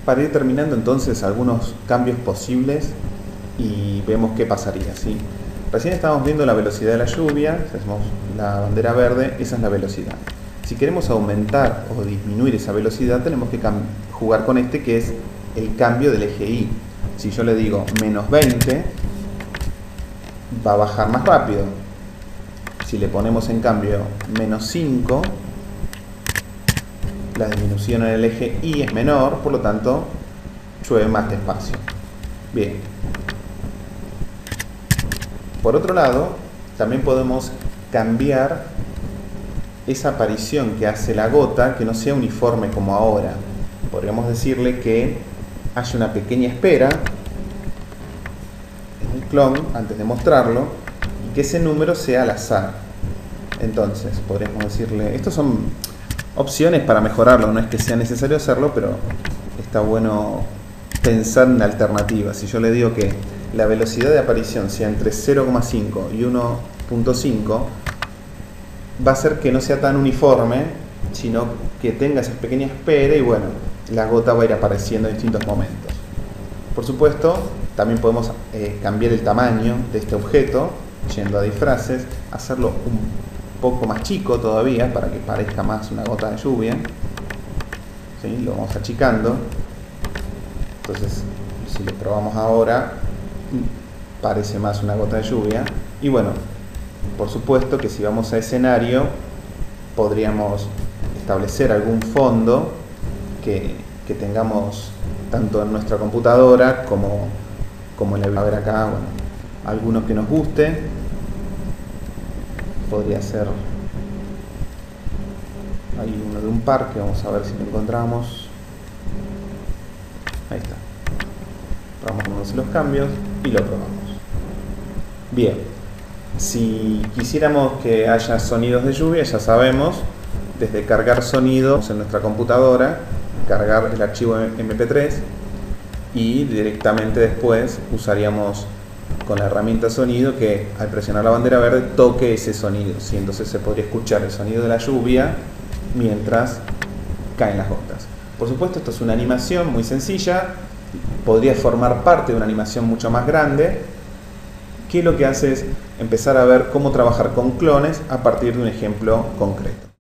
para ir terminando entonces algunos cambios posibles y vemos qué pasaría, ¿sí? Recién estábamos viendo la velocidad de la lluvia, hacemos la bandera verde, esa es la velocidad. Si queremos aumentar o disminuir esa velocidad, tenemos que jugar con este, que es el cambio del eje Y. Si yo le digo menos 20, va a bajar más rápido. Si le ponemos en cambio menos 5, la disminución en el eje Y es menor, por lo tanto llueve más despacio. Bien. Por otro lado, también podemos cambiar esa aparición que hace la gota, que no sea uniforme como ahora. Podríamos decirle que haya una pequeña espera en el clon antes de mostrarlo y que ese número sea al azar. Entonces, podríamos decirle, estos son opciones para mejorarlo, no es que sea necesario hacerlo, pero está bueno pensar en alternativas. Si yo le digo que la velocidad de aparición sea entre 0,5 y 1,5, va a hacer que no sea tan uniforme, sino que tenga esa pequeña espera y bueno, la gota va a ir apareciendo en distintos momentos. Por supuesto, también podemos cambiar el tamaño de este objeto, yendo a disfraces, hacerlo un poco más chico todavía para que parezca más una gota de lluvia. ¿Sí? Lo vamos achicando. Entonces, si lo probamos ahora, parece más una gota de lluvia. Y bueno, por supuesto que si vamos a escenario, podríamos establecer algún fondo que tengamos tanto en nuestra computadora como en el... A ver acá, bueno, alguno que nos guste. Podría ser... Hay uno de un parque, vamos a ver si lo encontramos. Ahí está. Probamos los cambios y lo probamos. Bien, si quisiéramos que haya sonidos de lluvia, ya sabemos, desde cargar sonidos en nuestra computadora, cargar el archivo MP3 y directamente después usaríamos con la herramienta sonido que al presionar la bandera verde toque ese sonido, ¿sí? Entonces se podría escuchar el sonido de la lluvia mientras caen las gotas. Por supuesto, esto es una animación muy sencilla, podría formar parte de una animación mucho más grande, que lo que hace es empezar a ver cómo trabajar con clones a partir de un ejemplo concreto.